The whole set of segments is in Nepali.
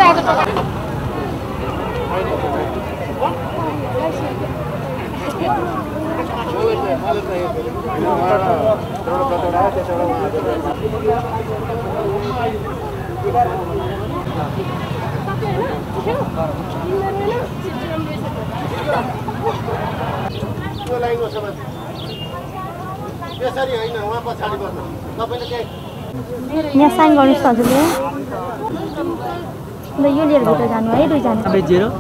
यहाँ साइन गर्नुहोस् हजुरले ल यो लिएर भित्र जानु है दुईजना 0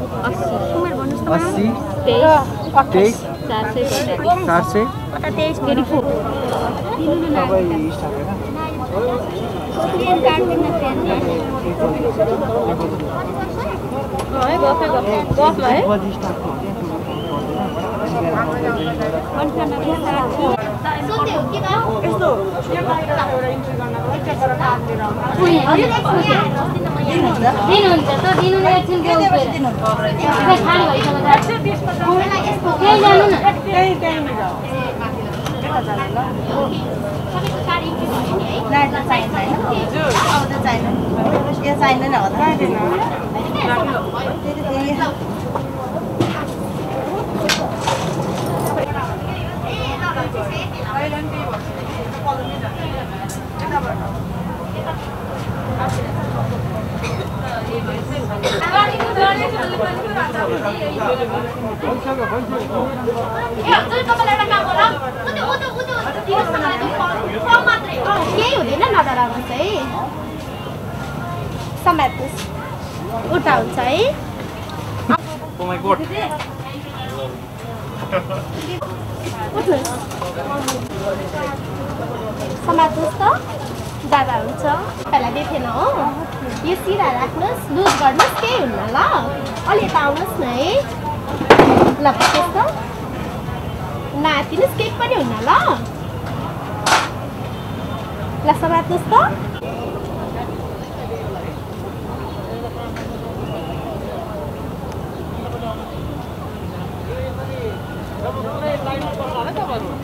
80 23 400 उल्टा हुन्छ है Oh my god. समात्नुहोस् त जाँदा हुन्छ पहिला देखेन हो यो सिधा राख्नुहोस् लुज गर्नुहोस् केही हुन्न ल अलि यता आउनुहोस् न है ल त्यस्तो नातिनुहोस् केही पनि हुन्न ल समात्नुहोस् त